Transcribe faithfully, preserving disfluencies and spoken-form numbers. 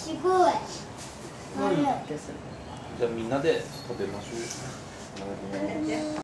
すごい。 じゃあみんなで食べましょう。